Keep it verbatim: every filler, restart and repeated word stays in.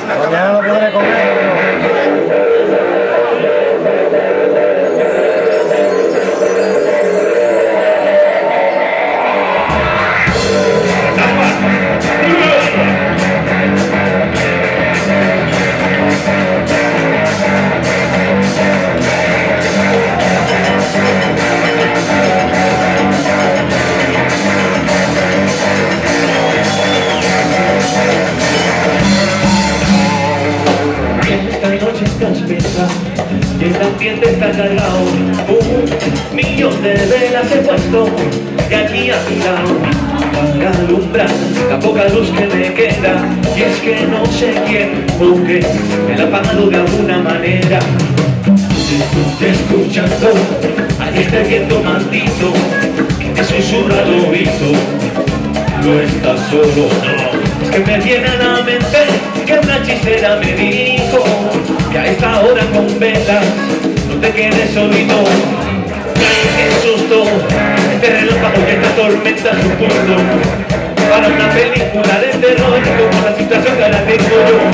Mañana no podré comer. Y el ambiente está cargado, un millón de velas he puesto y aquí a mi lado para alumbrar la poca luz que me queda. Y es que no sé quién porque me la ha apagado de alguna manera. Estoy escuchando a este viento maldito que me susurra al oído. No estás solo, no. Es que me viene a la mente que una hechicera me dijo que a esta hora con velas no te quedes solito. Ay, qué susto, este relámpago y esta tormenta su punto para una película de terror como la situación que ahora tengo yo.